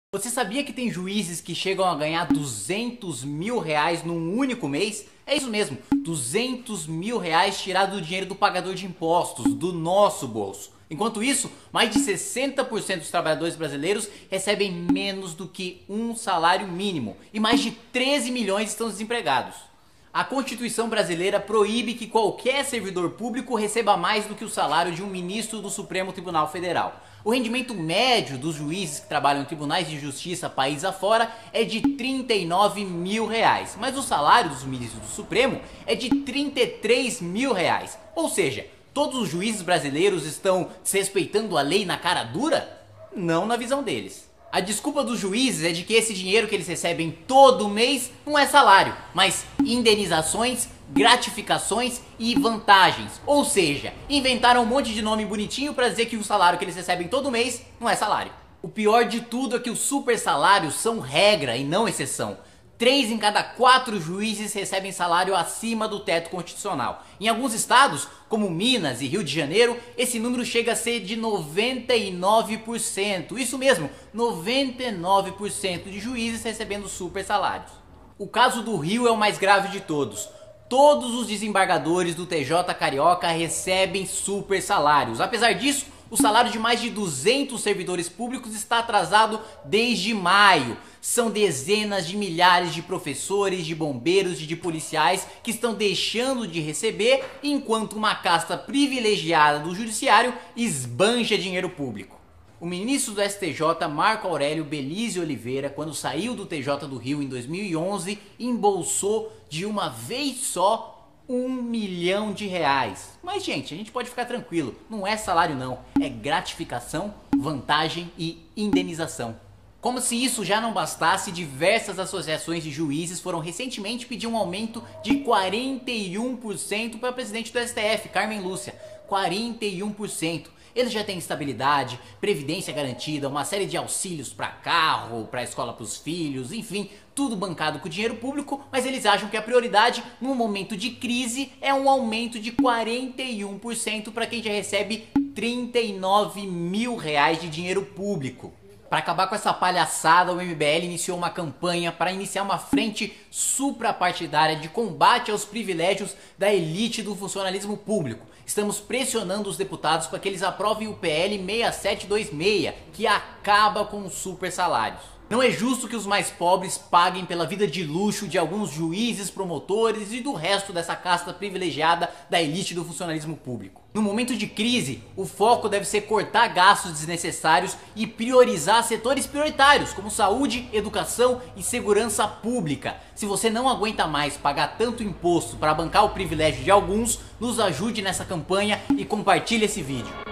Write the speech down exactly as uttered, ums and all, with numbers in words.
Você sabia que tem juízes que chegam a ganhar duzentos mil reais num único mês? É isso mesmo, duzentos mil reais tirado do dinheiro do pagador de impostos, do nosso bolso. Enquanto isso, mais de sessenta por cento dos trabalhadores brasileiros recebem menos do que um salário mínimo e mais de treze milhões estão desempregados. A Constituição brasileira proíbe que qualquer servidor público receba mais do que o salário de um ministro do Supremo Tribunal Federal. O rendimento médio dos juízes que trabalham em tribunais de justiça país afora é de trinta e nove mil reais, mas o salário dos ministros do Supremo é de trinta e três mil reais. Ou seja, todos os juízes brasileiros estão desrespeitando a lei na cara dura? Não na visão deles. A desculpa dos juízes é de que esse dinheiro que eles recebem todo mês não é salário, mas indenizações, gratificações e vantagens. Ou seja, inventaram um monte de nome bonitinho para dizer que o salário que eles recebem todo mês não é salário. O pior de tudo é que os super salários são regra e não exceção. Três em cada quatro juízes recebem salário acima do teto constitucional. Em alguns estados, como Minas e Rio de Janeiro, esse número chega a ser de noventa e nove por cento. Isso mesmo, noventa e nove por cento de juízes recebendo super salários. O caso do Rio é o mais grave de todos. Todos os desembargadores do T J Carioca recebem super salários. Apesar disso, o salário de mais de duzentos servidores públicos está atrasado desde maio. São dezenas de milhares de professores, de bombeiros e de policiais que estão deixando de receber, enquanto uma casta privilegiada do judiciário esbanja dinheiro público. O ministro do S T J, Marco Aurélio Belísio Oliveira, quando saiu do T J do Rio em dois mil e onze, embolsou de uma vez só um milhão de reais. Mas, gente, a gente pode ficar tranquilo, não é salário não, é gratificação, vantagem e indenização. Como se isso já não bastasse, diversas associações de juízes foram recentemente pedir um aumento de quarenta e um por cento para a presidente do S T F, Carmen Lúcia. quarenta e um por cento. Eles já têm estabilidade, previdência garantida, uma série de auxílios para carro, para escola para os filhos, enfim, tudo bancado com dinheiro público, mas eles acham que a prioridade num momento de crise é um aumento de quarenta e um por cento para quem já recebe trinta e nove mil reais de dinheiro público. Para acabar com essa palhaçada, o M B L iniciou uma campanha para iniciar uma frente suprapartidária de combate aos privilégios da elite do funcionalismo público. Estamos pressionando os deputados para que eles aprovem o P L seis sete dois seis, que acaba com os super salários. Não é justo que os mais pobres paguem pela vida de luxo de alguns juízes, promotores e do resto dessa casta privilegiada da elite do funcionalismo público. No momento de crise, o foco deve ser cortar gastos desnecessários e priorizar setores prioritários, como saúde, educação e segurança pública. Se você não aguenta mais pagar tanto imposto para bancar o privilégio de alguns, nos ajude nessa campanha e compartilhe esse vídeo.